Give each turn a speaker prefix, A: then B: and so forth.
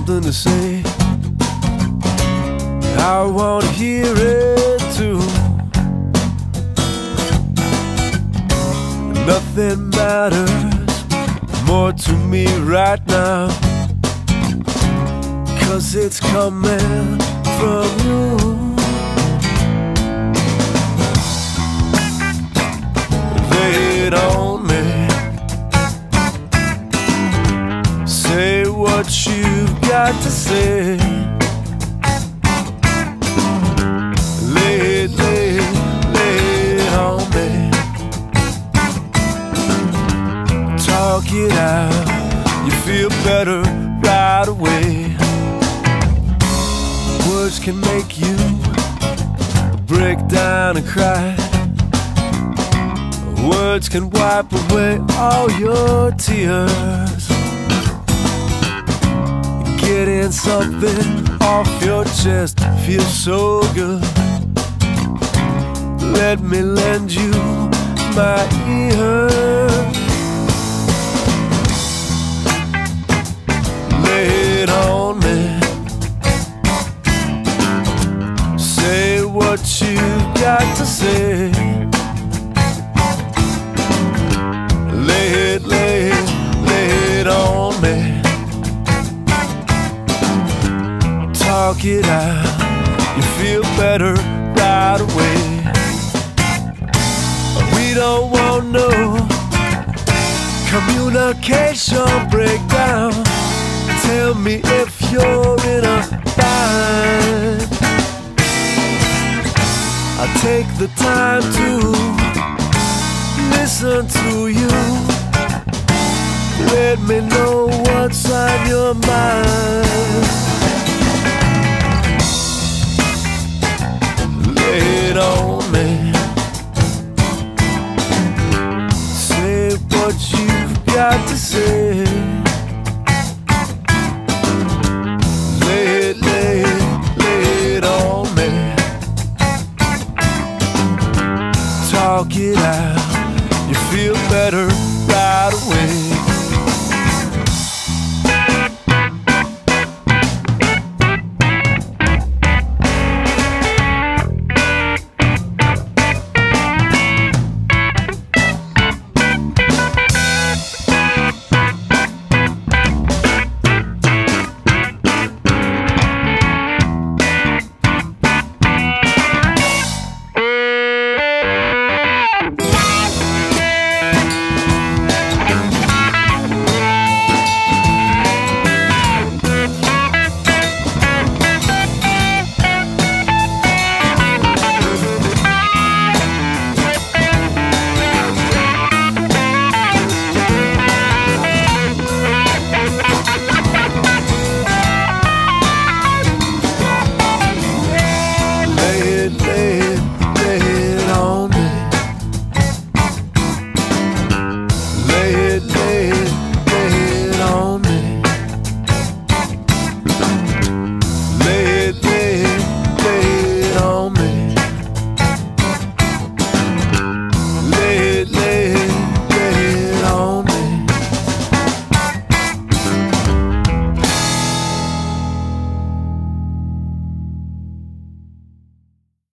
A: something to say. I want to hear it too. Nothing matters more to me right now, 'cause it's coming from you. Lay it on me. Say what you've got to say. Lay it on me. Talk it out. You feel better right away. Words can make you break down and cry. Words can wipe away all your tears. Getting something off your chest feels so good. Let me lend you my ear. Lay it on me. Say what you've got to say. Lay it on me. Talk it out. You feel better right away. We don't want no communication breakdown. Tell me if you're in a bind. I take the time to listen to you. Let me know what's on your mind. Lay it on me. Say what you've got to say. Lay it on me. Talk it out. You feel better right away.